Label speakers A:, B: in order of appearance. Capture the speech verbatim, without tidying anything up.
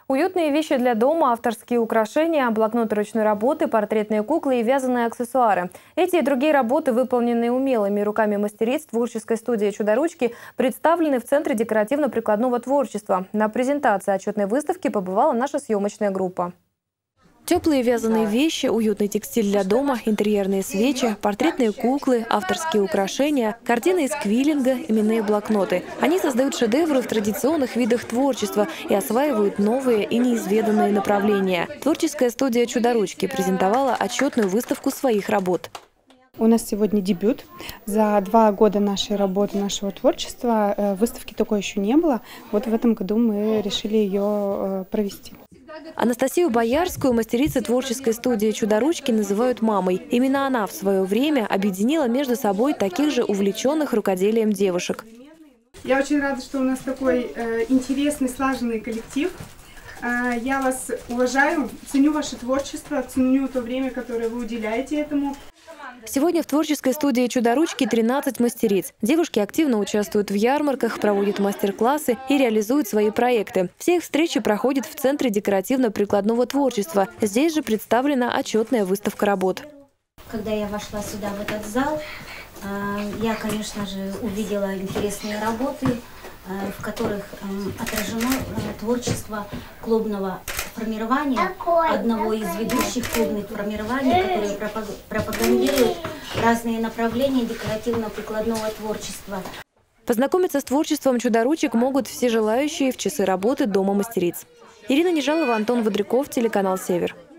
A: Уютные вещи для дома, авторские украшения, блокноты ручной работы, портретные куклы и вязаные аксессуары. Эти и другие работы, выполненные умелыми руками мастериц творческой студии «Чудо-ручки», представлены в Центре декоративно-прикладного творчества. На презентации отчетной выставки побывала наша съемочная группа. Теплые вязаные вещи, уютный текстиль для дома, интерьерные свечи, портретные куклы, авторские украшения, картины из квиллинга, именные блокноты. Они создают шедевры в традиционных видах творчества и осваивают новые и неизведанные направления. Творческая студия «Чудо-ручки» презентовала отчетную выставку своих работ.
B: У нас сегодня дебют. За два года нашей работы, нашего творчества выставки такой еще не было. Вот в этом году мы решили ее провести.
A: Анастасию Боярскую мастерицы творческой студии «Чудо-ручки» называют мамой. Именно она в свое время объединила между собой таких же увлеченных рукоделием девушек.
B: Я очень рада, что у нас такой э, интересный, слаженный коллектив. Э, я вас уважаю, ценю ваше творчество, ценю то время, которое вы уделяете этому.
A: Сегодня в творческой студии «Чудо-ручки» тринадцать мастериц. Девушки активно участвуют в ярмарках, проводят мастер-классы и реализуют свои проекты. Все их встречи проходят в Центре декоративно-прикладного творчества. Здесь же представлена отчетная выставка работ.
C: Когда я вошла сюда, в этот зал, я, конечно же, увидела интересные работы, в которых отражено творчество клубного формирования, одного из ведущих клубных формирований, которые пропагандируют разные направления декоративно-прикладного творчества.
A: Познакомиться с творчеством «Чудо-ручек» могут все желающие в часы работы Дома мастериц. Ирина Нежалова, Антон Водряков, телеканал «Север».